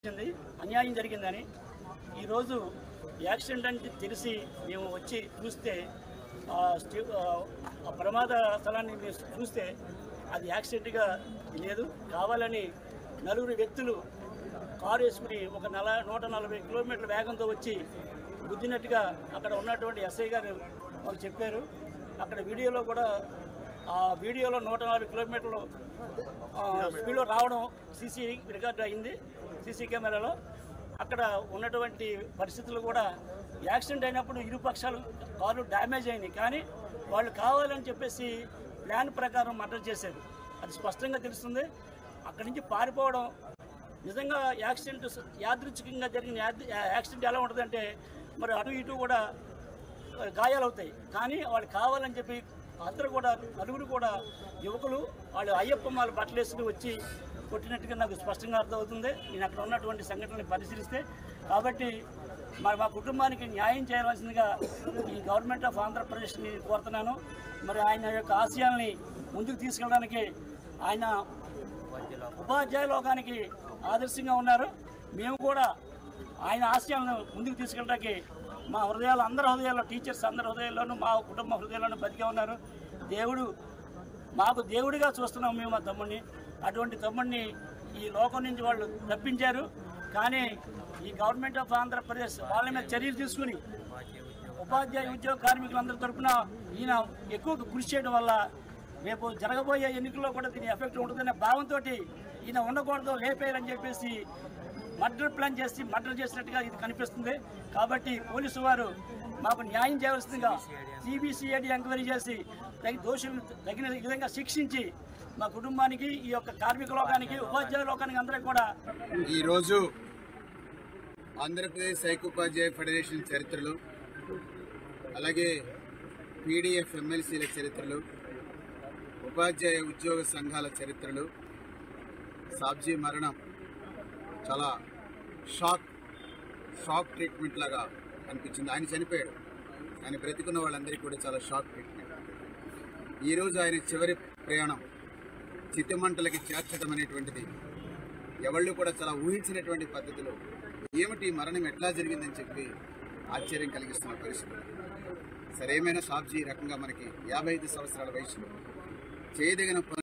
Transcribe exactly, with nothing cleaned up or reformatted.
అన్యాయం జరిగిందని ఈరోజు యాక్సిడెంట్ అని తెలిసి మేము వచ్చి చూస్తే ఆ ప్రమాద స్థలాన్ని మేము చూస్తే అది యాక్సిడెంట్గా లేదు, కావాలని నలుగురు వ్యక్తులు కారు వేసుకుని ఒక నల నూట నలభై కిలోమీటర్ల వేగంతో వచ్చి గుద్దినట్టుగా అక్కడ ఉన్నటువంటి ఎస్ఐ గారు మాకు చెప్పారు. అక్కడ వీడియోలో కూడా ఆ వీడియోలో నూట నలభై కిలోమీటర్లు స్పీడ్లో రావడం సీసీ రికార్డు అయింది సీసీ కెమెరాలో. అక్కడ ఉన్నటువంటి పరిస్థితులు కూడా యాక్సిడెంట్ అయినప్పుడు ఇరు పక్షాలు కార్లు డ్యామేజ్ అయినాయి, కానీ వాళ్ళు కావాలని చెప్పేసి ప్లాన్ ప్రకారం మర్డర్ చేశారు. అది స్పష్టంగా తెలుస్తుంది. అక్కడి నుంచి పారిపోవడం నిజంగా యాక్సిడెంట్ యాదృచ్ఛికంగా జరిగిన యాక్సిడెంట్ ఎలా ఉంటుందంటే మరి అటు ఇటు కూడా గాయాలవుతాయి, కానీ వాళ్ళు కావాలని చెప్పి అందరూ కూడా నలుగురు కూడా యువకులు వాళ్ళు అయ్యప్ప మాల బట్టలు వేసుకుని వచ్చి కొట్టినట్టుగా నాకు స్పష్టంగా అర్థమవుతుంది నేను అక్కడ ఉన్నటువంటి సంఘటనని పరిశీలిస్తే. కాబట్టి మరి మా కుటుంబానికి న్యాయం చేయవలసిందిగా ఈ గవర్నమెంట్ ఆఫ్ ఆంధ్రప్రదేశ్ని కోరుతున్నాను. మరి ఆయన యొక్క ఆశయాల్ని ముందుకు తీసుకెళ్ళడానికి ఆయన ఉపాధ్యాయ లోకానికి ఆదర్శంగా ఉన్నారు. మేము కూడా ఆయన ఆశయాలను ముందుకు తీసుకెళ్ళడానికి మా హృదయాలు అందరి హృదయాల్లో టీచర్స్ అందరి హృదయాల్లోనూ మా కుటుంబ హృదయాల్లోనూ బతికే ఉన్నారు. దేవుడు మాకు దేవుడిగా చూస్తున్నాం మేము మా తమ్ముడిని. అటువంటి తమ్ముడిని ఈ లోకం నుంచి వాళ్ళు తప్పించారు, కానీ ఈ గవర్నమెంట్ ఆఫ్ ఆంధ్రప్రదేశ్ వాళ్ళ మీద చర్యలు తీసుకుని ఉపాధ్యాయ ఉద్యోగ కార్మికులందరి తరఫున ఈయన ఎక్కువ కృషి చేయడం వల్ల రేపు జరగబోయే ఎన్నికల్లో కూడా దీని ఎఫెక్ట్ ఉంటుందనే భావంతో ఈయన ఉండకూడదు లేపేయాలని చెప్పేసి మర్డర్ ప్లాన్ చేసి మర్డర్ చేసినట్టుగా ఇది కనిపిస్తుంది. కాబట్టి పోలీసు వారు మాకు న్యాయం చేయవలసిందిగా సిబిసిఐడి ఎంక్వైరీ చేసి తగిన దోషులను తగిన విధంగా శిక్షించి మా కుటుంబానికి ఈ యొక్క కార్మిక లోకానికి ఉపాధ్యాయ లోకానికి అందరికీ కూడా ఈరోజు ఆంధ్రప్రదేశ్ ఐక్యోపాధ్యాయ ఫెడరేషన్ చరిత్రలు, అలాగే పీడీఎఫ్ ఎమ్మెల్సీల చరిత్రలు, ఉపాధ్యాయ ఉద్యోగ సంఘాల చరిత్రలు, సాబ్జీ మరణం చాలా షాక్ షాక్ ట్రీట్మెంట్ లాగా అనిపించింది. ఆయన చనిపోయాడు, ఆయన బ్రతికున్న వాళ్ళందరికీ కూడా చాలా షాక్ ట్రీట్మెంట్. ఈరోజు ఆయన చివరి ప్రయాణం చితిమంటలకి చేర్చడం అనేటువంటిది ఎవళ్ళు కూడా చాలా ఊహించినటువంటి పద్ధతిలో ఏమిటి మరణం ఎట్లా జరిగిందని చెప్పి ఆశ్చర్యం కలిగిస్తున్న పరిస్థితులు. సరేమైనా సాబ్జీ రకంగా మనకి యాభై ఐదు సంవత్సరాల వయసులో చేయదగిన